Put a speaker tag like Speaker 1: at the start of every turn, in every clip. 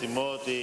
Speaker 1: εκτιμώ ότι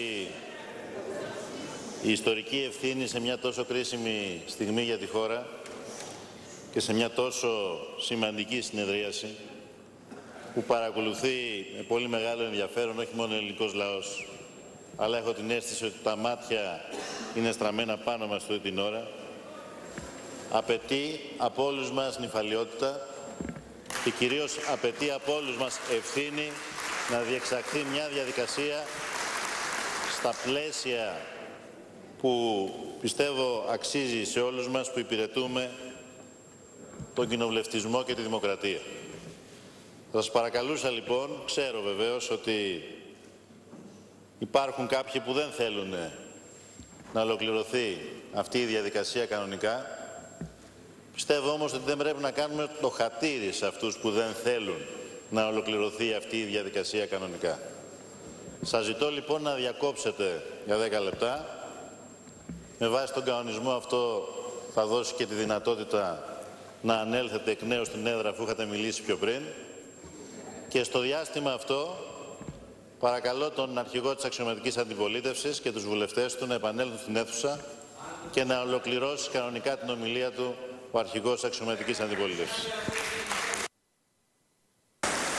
Speaker 1: η ιστορική ευθύνη σε μια τόσο κρίσιμη στιγμή για τη χώρα και σε μια τόσο σημαντική συνεδρίαση που παρακολουθεί με πολύ μεγάλο ενδιαφέρον όχι μόνο ο ελληνικός λαός, αλλά έχω την αίσθηση ότι τα μάτια είναι στραμμένα πάνω μας αυτή την ώρα, απαιτεί από όλους μας νηφαλιότητα και κυρίως απαιτεί από όλους μας ευθύνη να διεξαχθεί μια διαδικασία στα πλαίσια που πιστεύω αξίζει σε όλους μας που υπηρετούμε τον κοινοβουλευτισμό και τη δημοκρατία. Θα σας παρακαλούσα λοιπόν, ξέρω βεβαίως ότι υπάρχουν κάποιοι που δεν θέλουν να ολοκληρωθεί αυτή η διαδικασία κανονικά. Πιστεύω όμως ότι δεν πρέπει να κάνουμε το χατήρι σε αυτούς που δεν θέλουν να ολοκληρωθεί αυτή η διαδικασία κανονικά. Σας ζητώ λοιπόν να διακόψετε για 10 λεπτά. Με βάση τον κανονισμό αυτό θα δώσει και τη δυνατότητα να ανέλθετε εκ νέου στην έδρα αφού είχατε μιλήσει πιο πριν. Και στο διάστημα αυτό παρακαλώ τον αρχηγό της αξιωματικής αντιπολίτευσης και τους βουλευτές του να επανέλθουν στην αίθουσα και να ολοκληρώσει κανονικά την ομιλία του ο αρχηγός της αξιωματικής αντιπολίτευσης.